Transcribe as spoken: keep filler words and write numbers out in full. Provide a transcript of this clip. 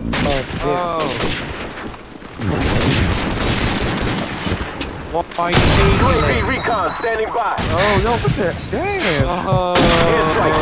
Oh. Why U A V recon standing by. Oh no, what the damn? Airstrike